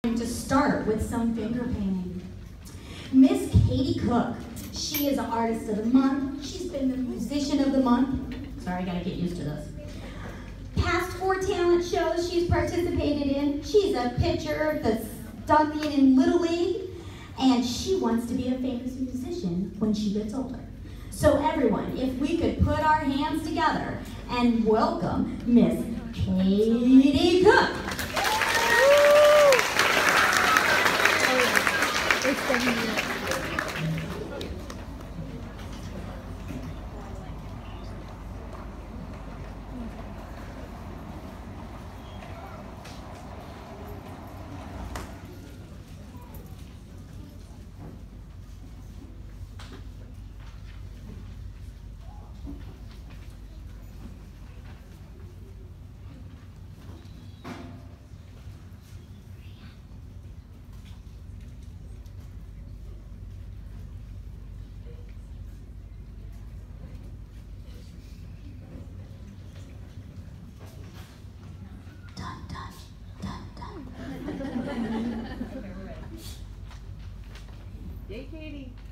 To start with some finger painting. Miss Katie Cook. She is an artist of the month. She's been the musician of the month. Sorry, I gotta get used to this. Past 4 talent shows she's participated in. She's a pitcher that's done in Little League, and she wants to be a famous musician when she gets older. So everyone, if we could put our hands together and welcome Miss Katie Cook. Yay, Katie.